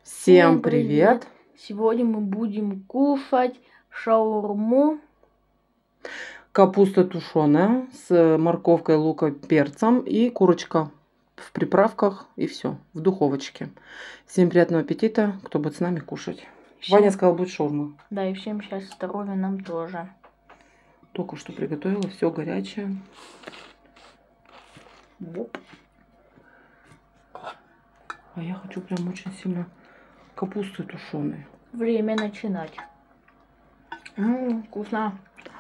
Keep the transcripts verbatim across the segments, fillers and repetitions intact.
Всем привет! привет! Сегодня мы будем кушать шаурму. Капуста тушеная с морковкой, луком, перцем и курочка в приправках и все в духовочке. Всем приятного аппетита, кто будет с нами кушать. Всем... Ваня сказал, будет шаурма. Да, и всем сейчас здоровья нам тоже. Только что приготовила, все горячее. Воп. А я хочу прям очень сильно капусты тушеной. Время начинать. Ммм, вкусно.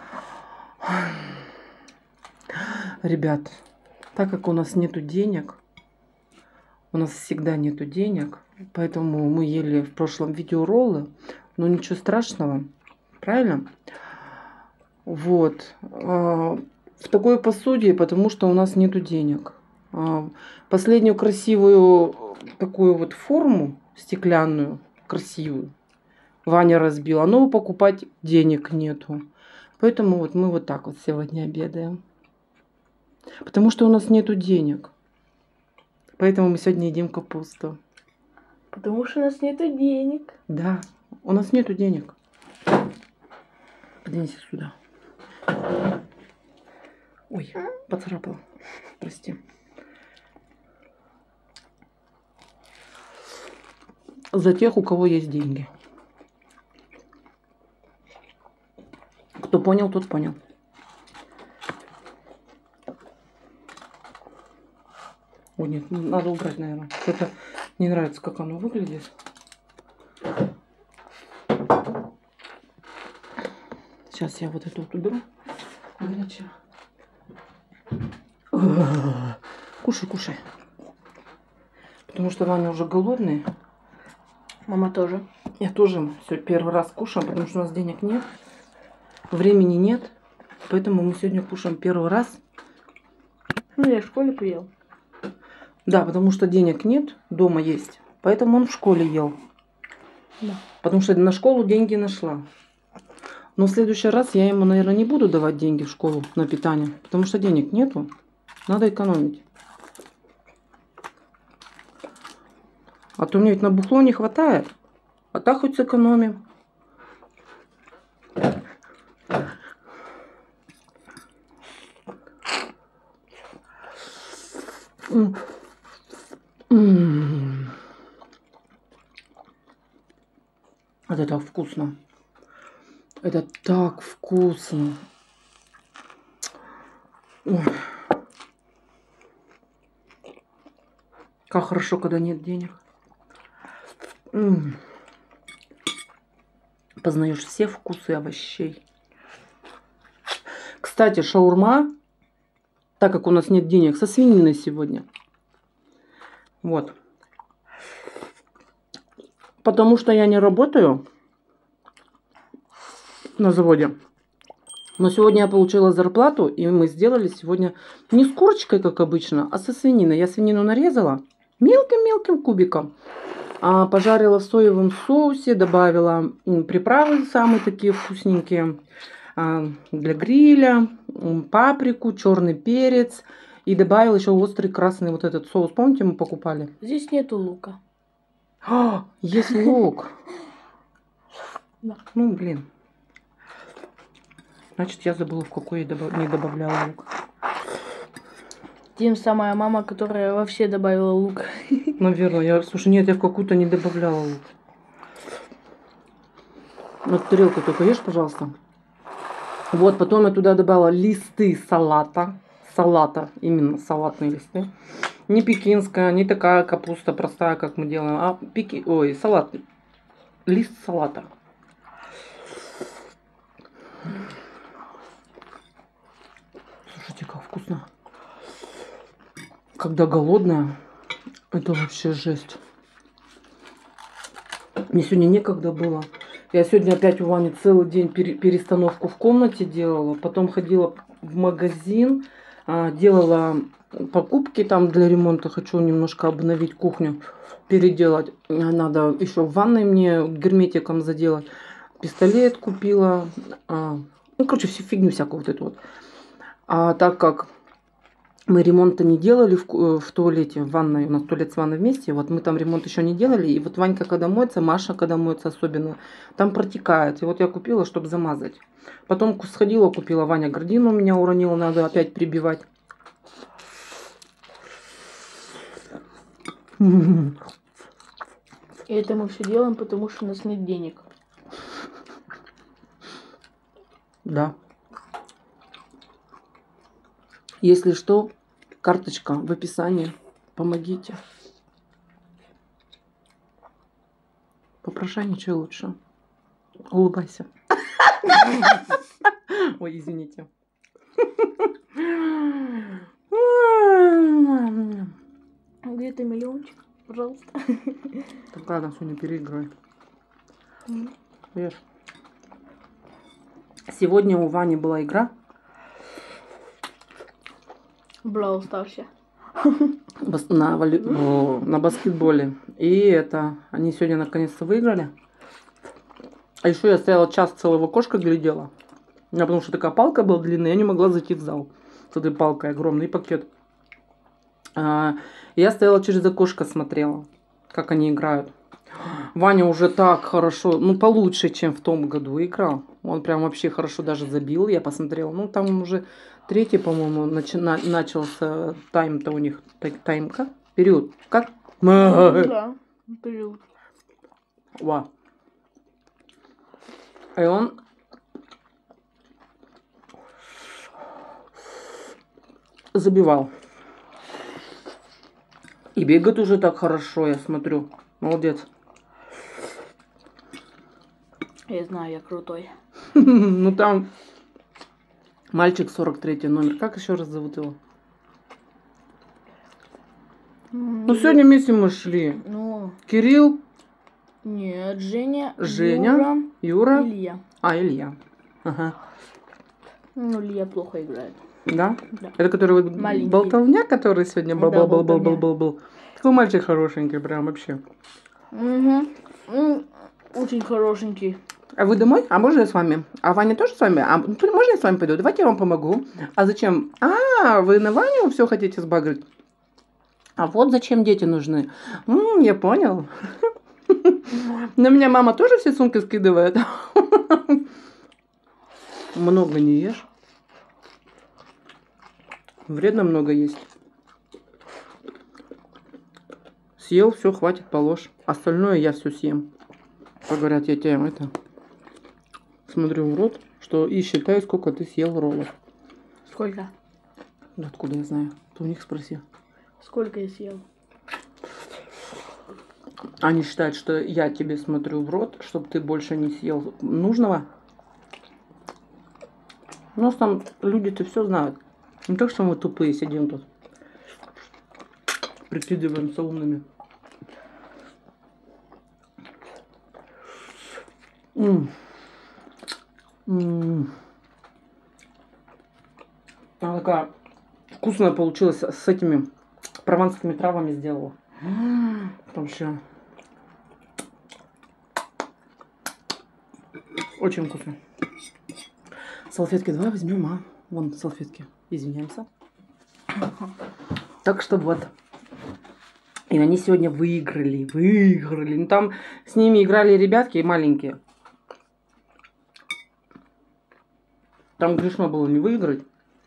Ребят, так как у нас нету денег, у нас всегда нету денег, поэтому мы ели в прошлом видео роллы, но ничего страшного, правильно? Вот. В такой посуде, потому что у нас нету денег. Последнюю красивую такую вот форму стеклянную, красивую, Ваня разбил, а новую покупать денег нету. Поэтому вот мы вот так вот сегодня обедаем. Потому что у нас нету денег. Поэтому мы сегодня едим капусту. Потому что у нас нету денег. Да, у нас нету денег. Подвинься сюда. Ой, поцарапала. Прости. За тех, у кого есть деньги. Кто понял, тот понял. Ой, нет, надо убрать, наверное. Это не нравится, как оно выглядит. Сейчас я вот эту вот уберу. Горячая. Кушай, кушай. Потому что Ваня уже голодный. Мама тоже. Я тоже все первый раз кушаю, потому что у нас денег нет. Времени нет. Поэтому мы сегодня кушаем первый раз. Ну, я в школе поел. Да, потому что денег нет, дома есть. Поэтому он в школе ел. Да. Потому что на школу деньги нашла. Но в следующий раз я ему, наверное, не буду давать деньги в школу на питание. Потому что денег нету. Надо экономить. А то мне ведь на бухло не хватает. А так хоть сэкономим. Это так вкусно. Это так вкусно. Ой. Как хорошо, когда нет денег. М-м. Познаешь все вкусы овощей. Кстати, шаурма, так как у нас нет денег, со свининой сегодня. Вот. Потому что я не работаю на заводе. Но сегодня я получила зарплату, и мы сделали сегодня не с курочкой, как обычно, а со свининой. Я свинину нарезала мелким-мелким кубиком. А пожарила в соевом соусе, добавила приправы самые такие вкусненькие для гриля, паприку, черный перец. И добавила еще острый красный вот этот соус. Помните, мы покупали? Здесь нету лука. А, есть лук. Да. Ну, блин. Значит, я забыла, в какой я добав... не добавляла лук. Тем самая мама, которая вообще добавила лук. Наверное, я, слушай, нет, я в какую-то не добавляла лук. Вот тарелку только ешь, пожалуйста. Вот, потом я туда добавила листы салата. Салата, именно салатные листы. Не пекинская, не такая капуста простая, как мы делаем, а пеки... Ой, салат. Лист салата. Слушайте, как вкусно. Когда голодная, это вообще жесть. Мне сегодня некогда было. Я сегодня опять у Вани целый день перестановку в комнате делала. Потом ходила в магазин, делала покупки там для ремонта. Хочу немножко обновить кухню, переделать. Надо еще в ванной мне герметиком заделать. Пистолет купила. Ну, короче, всю фигню всякую вот эту вот. А так как Мы ремонта не делали в, ку- в туалете, в ванной. У нас туалет с ванной вместе. Вот мы там ремонт еще не делали. И вот Ванька, когда моется, Маша, когда моется особенно, там протекает. И вот я купила, чтобы замазать. Потом ку- сходила, купила. Ваня гардину у меня уронила, надо опять прибивать. И это мы все делаем, потому что у нас нет денег. Да. Если что, карточка в описании. Помогите. Попрошайничай лучше. Улыбайся. Ой, извините. Где-то миллиончик, пожалуйста. Так ладно, сегодня переиграй. Ешь. Сегодня у Вани была игра. Браво, старше. Бас- На, вали- о, на баскетболе. И это, они сегодня наконец-то выиграли. А еще я стояла час целого окошко глядела. У меня потому что такая палка была длинная, я не могла зайти в зал. С этой палкой огромный пакет. А, я стояла через окошко, смотрела, как они играют. Ваня уже так хорошо, ну получше, чем в том году играл. Он прям вообще хорошо даже забил, я посмотрела. Ну там уже третий, по-моему, начи- на- начался тайм-то у них. Тай- Тайм как? Период. Как? Да, период. Ва. И он забивал. И бегает уже так хорошо, я смотрю. Молодец. Я знаю, я крутой. Ну там мальчик сорок третий номер. Как еще раз зовут его? Ну сегодня вместе мы шли. Ну, Кирилл, нет, Женя, Женя, Юра, Юра. Илья. А, Илья. Ага. Ну, Илья плохо играет. Да? Да. Это который вот Маленький. болтовня, который сегодня был, Да, был, был, был, был, болтовня. был, был. Такой мальчик хорошенький, прям вообще. Угу. Очень хорошенький. А вы домой? А можно я с вами? А Ваня тоже с вами? А можно я с вами пойду? Давайте я вам помогу. А зачем? А, вы на Ваню все хотите сбагрить? А вот зачем дети нужны. М, я понял. На меня мама тоже все сумки скидывает. Много не ешь. Вредно много есть. Съел, все, хватит, положь. Остальное я все съем. Как говорят, я тебе это смотрю в рот, что и считай, сколько ты съел роллов. Сколько? Да откуда я знаю? Ты у них спроси. Сколько я съел? Они считают, что я тебе смотрю в рот, чтобы ты больше не съел нужного. У нас там люди-то все знают. Не так, что мы тупые сидим тут. Прикидываемся умными. М. М. Она такая вкусная получилась, с этими прованскими травами сделала. Там еще очень вкусно. Салфетки давай возьмем, а? Вон салфетки. Извиняемся. Так что вот. И они сегодня выиграли, выиграли. Ну там с ними играли ребятки маленькие. Там грешно было не выиграть.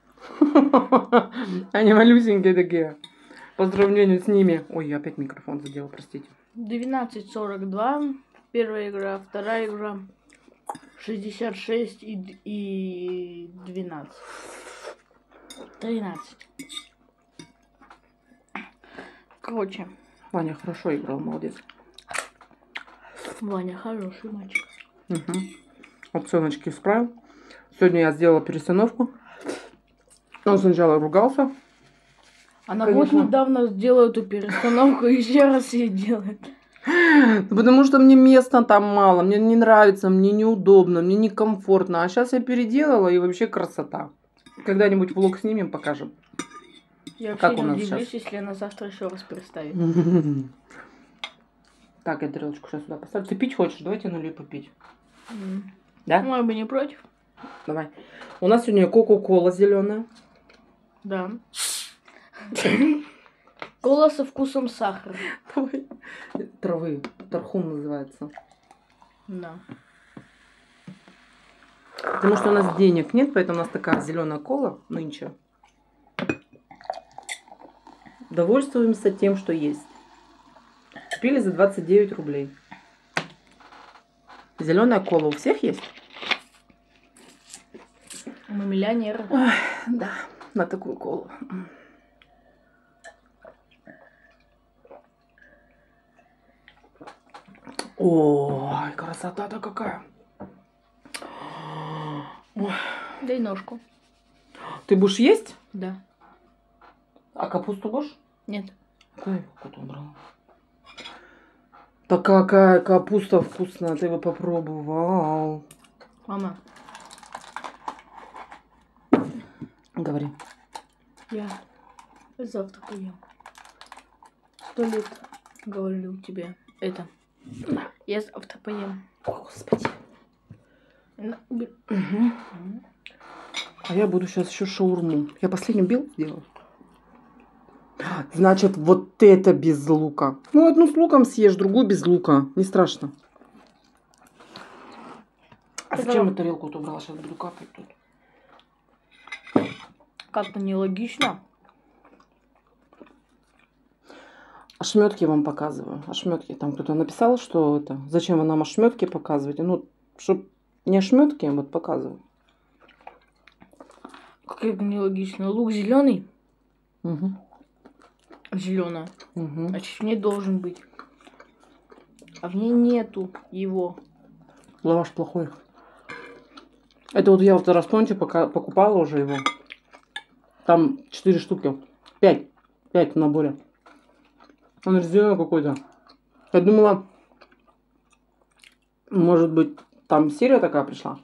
Они малюсенькие такие. По сравнению с ними. Ой, я опять микрофон задела, простите. двенадцать сорок два. Первая игра, вторая игра. шестьдесят шесть и, д- и двенадцать. тринадцать. Короче, Ваня хорошо играл, молодец. Ваня хороший мальчик. Угу. Опционочки исправил. Сегодня я сделала перестановку. Он сначала ругался. Она Конечно. вот недавно сделала эту перестановку и еще раз ее делает. Потому что мне места там мало. Мне не нравится, мне неудобно, мне некомфортно. А сейчас я переделала, и вообще красота. Когда-нибудь влог снимем, покажем. Я Как вообще у не нас удивлюсь, сейчас? если она завтра еще раз переставит. Так, я тарелочку сейчас сюда поставлю. Ты пить хочешь? Давайте налью попить. М. Да? Мой бы не против. Давай. У нас сегодня кока-кола зеленая. Да. Кола со вкусом сахара. Давай. Травы. Тархун называется. Да. Потому что у нас денег нет, поэтому у нас такая зеленая кола нынче. Довольствуемся тем, что есть. Купили за двадцать девять рублей. Зеленая кола у всех есть? Мы миллионеры. Ой, да, на такую колу. Ой, красота-то какая. Ой. Дай ножку. Ты будешь есть? Да. А капусту будешь? Нет. Какая капусту брала? Да какая капуста вкусная, ты его попробовал. Мама. Говори. Я завтра поем. Сто лет говорю тебе это. Я завтра поем. Господи. На, уби- Угу. А я буду сейчас еще шаурму. Я последний бил сделала. Значит, вот это без лука. Ну, одну с луком съешь, другую без лука. Не страшно. А Это зачем да. я тарелку-то убрала? Сейчас буду капать тут. Как-то нелогично. Ошметки вам показываю. Ошметки. Там кто-то написал, что это. Зачем вы нам ошметки показываете? Ну, чтоб не ошметки, вот показываю. Как это нелогично. Лук зеленый, Угу. зеленая. Угу. Значит, в ней должен быть. А в ней нету его. Лаваш плохой. Это вот я в Тараспонте пока покупала уже его. Там четыре штуки. пять. пять в наборе. Он резиновый какой-то. Я думала, может быть, там серия такая пришла.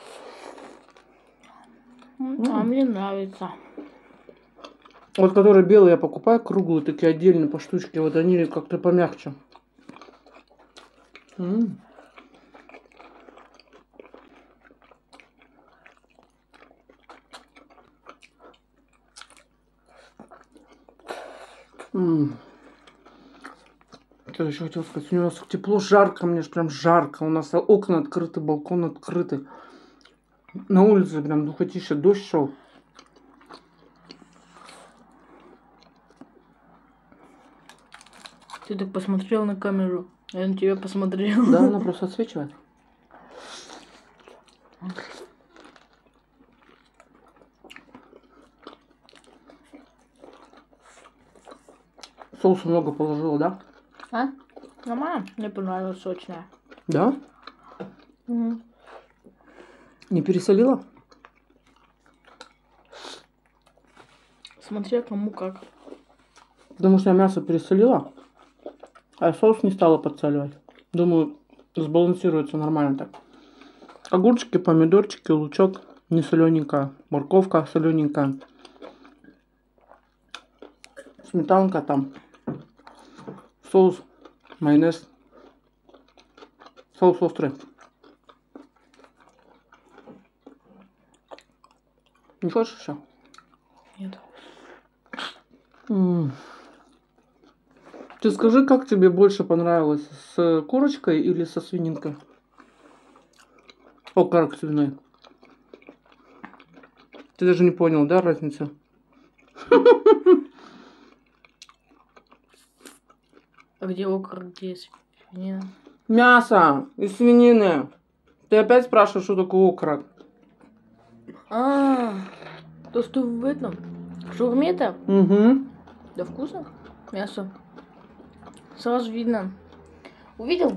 М, А мне нравится. Вот которые белые я покупаю, круглые, такие отдельно по штучке. Вот они как-то помягче. М. М. Что еще хотел сказать? У нас тепло, жарко, мне же прям жарко. У нас окна открыты, балкон открытый. На улице прям духотище, дождь шел. Ты так посмотрел на камеру. Я на тебя посмотрел. Да, она просто отсвечивает. Соуса много положила, да? А? Нормально? Мне понравилось сочная. Да? Угу. Не пересолила? Смотря кому как. Потому что я мясо пересолила, а соус не стала подсаливать. Думаю, сбалансируется нормально так. Огурчики, помидорчики, лучок не солененькая, морковка солененькая, сметанка там, соус, майонез, соус острый. Не хочешь еще? Нет. М. Ты скажи, как тебе больше понравилось, с курочкой или со свининкой? О, как свиной. Ты даже не понял, да, разницу? А где окорок, где свинина? Мясо из свинины. Ты опять спрашиваешь, что такое окорок? А, то, что в этом, в шаурме-то, Угу. да вкусно, мясо. Сразу видно. Увидел?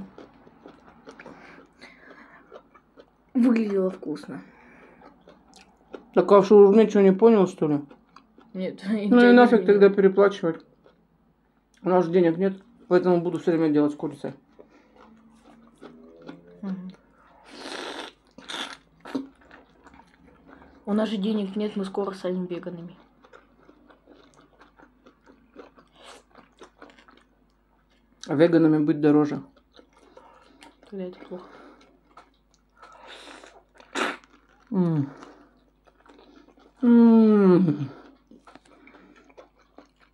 Выглядело вкусно. Так а в шаурме что, не понял, что ли? Нет. Ну и нафиг тогда переплачивать. У нас же денег нет, поэтому буду все время делать с курицей. У нас же денег нет, мы скоро станем веганами. А веганами быть дороже. Тогда это плохо. М. М.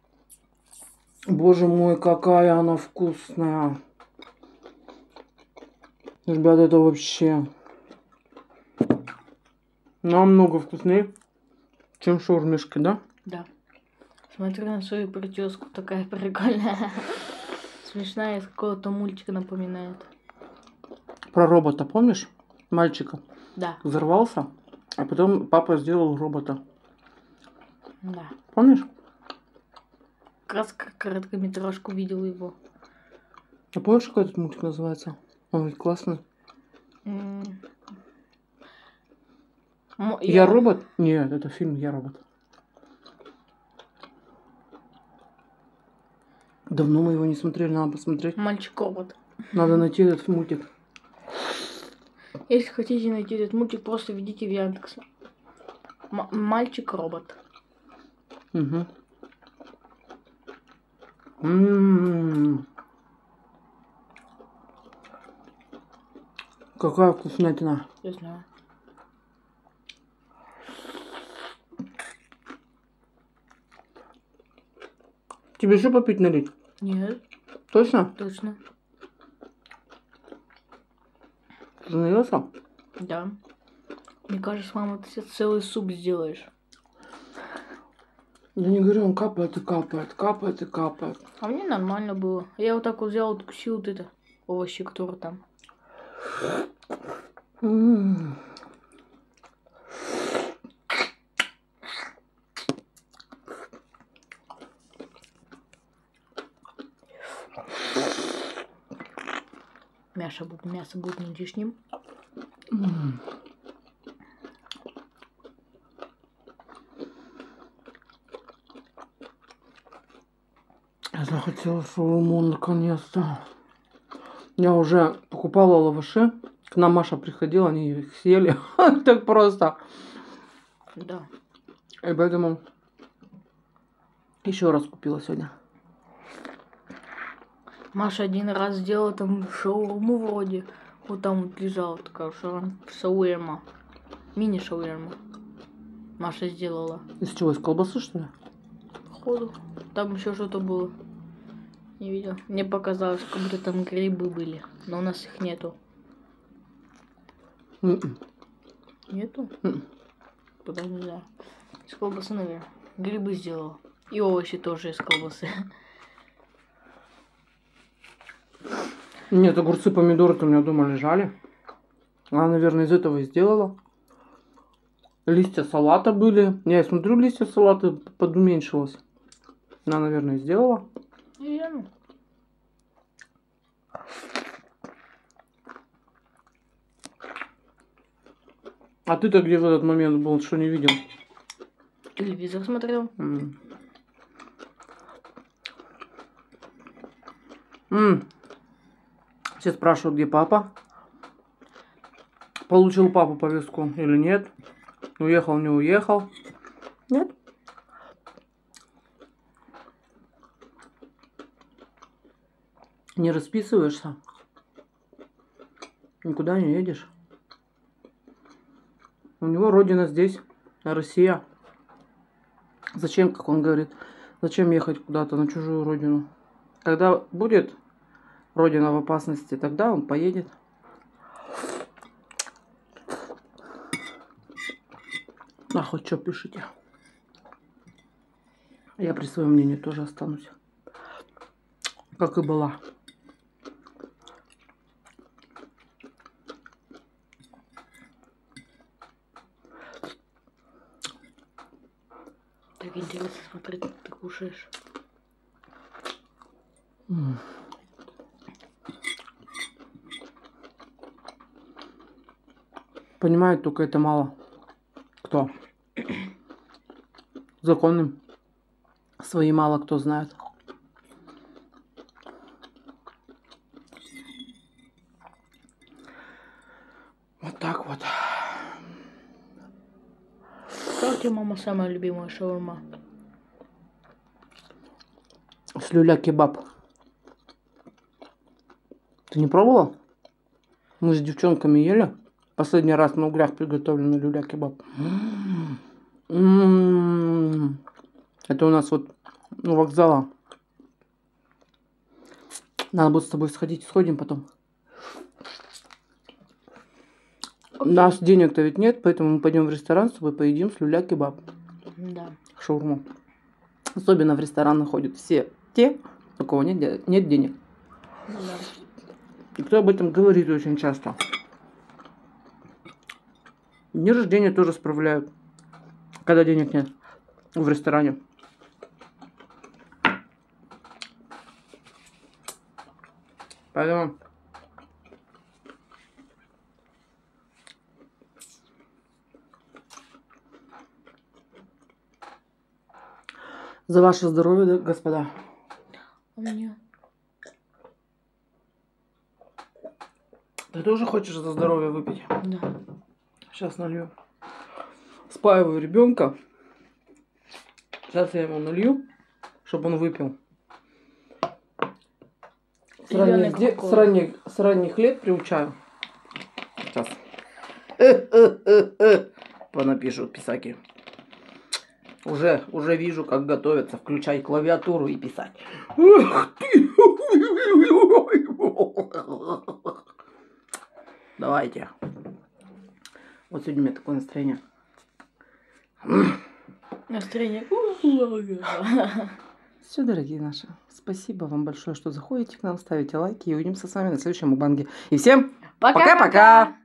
Боже мой, какая она вкусная. Ребята, это вообще намного вкуснее, чем шаурмишки, да? Да. Смотрю на свою прическу, такая прикольная. Смешная, из какого-то мультика напоминает. Про робота, помнишь? Мальчика. Да. Взорвался, а потом папа сделал робота. Да. Помнишь? Как раз как короткометражку видел его. А помнишь, как этот мультик называется? Он ведь классный. М. Мо- Я робот? Нет, это фильм Я робот. Давно мы его не смотрели, надо посмотреть. Мальчик-робот. Надо найти этот мультик. Если хотите найти этот мультик, просто введите в Яндекс. М- Мальчик-робот. Угу. М-м-м. Какая вкуснятина. Я знаю. Тебе еще попить налить? Нет, Точно? точно. Ты наелся? Да. Мне кажется, мама, ты себе целый суп сделаешь. Я не говорю, он капает и капает, капает и капает. А мне нормально было. Я вот так вот взял, откусил вот это овощи, которые там. М. Мясо будет, мясо будет не лишним. М. Я захотела шаурму наконец-то. Я уже покупала лаваши. К нам Маша приходила, они их съели. Так просто. Да. И поэтому еще раз купила сегодня. Маша один раз сделала там шаурму вроде. Вот там вот лежала такая шаурма. Шаурма. Мини-шаурма. Маша сделала. Из чего? Из колбасы, что ли? Походу. Там еще что-то было. Не видел. Мне показалось, как будто там грибы были. Но у нас их нету. М-м. Нету? М-м. Куда не знаю. Из колбасы, наверное. Грибы сделала. И овощи тоже из колбасы. Нет, огурцы, помидоры-то у меня дома лежали. Она, наверное, из этого и сделала. Листья салата были. Я смотрю, листья салата подуменьшилось. Она, наверное, сделала. Наверное. А ты-то где в этот момент был, что не видел? Телевизор смотрел. М. М. Все спрашивают, где папа. Получил папу повестку или нет? Уехал, не уехал? Нет. Не расписываешься? Никуда не едешь? У него родина здесь, Россия. Зачем, как он говорит, зачем ехать куда-то на чужую родину? Когда будет родина в опасности, тогда он поедет. А хоть что пишите. Я при своем мнении тоже останусь. Как и была. Так интересно смотреть, как ты кушаешь. М. Понимает только это мало. Кто? Законы свои мало кто знает. Вот так вот. Какая у тебя, мама, самая любимая шаурма? С люля-кебаб. Ты не пробовала? Мы с девчонками ели. Последний раз на углях приготовленный люля-кебаб. М-м-м. Это у нас вот у вокзала Надо будет с тобой сходить, сходим потом. У нас денег-то ведь нет, поэтому мы пойдем в ресторан с тобой, поедим с люля-кебаб. Да. Шаурму. Особенно в ресторанах ходят все те, у кого нет, де- нет денег. Да. И кто об этом говорит очень часто. Дни рождения тоже справляют, когда денег нет в ресторане. Поэтому за ваше здоровье, да, господа. У меня. Ты тоже хочешь за здоровье выпить? Да. Сейчас налью. Спаиваю ребенка. Сейчас я ему налью, чтобы он выпил. С Зелёный ранних, де- кока-кола. с ранних- с ранних лет приучаю. Сейчас. Понапишут писаки. Уже, уже вижу, как готовятся. Включай клавиатуру и писать. Эх ты! Давайте. Вот сегодня у меня такое настроение. Настроение. Все, дорогие наши. Спасибо вам большое, что заходите к нам, ставите лайки. И увидимся с вами на следующем мукбанге. И всем Пока-пока! пока-пока!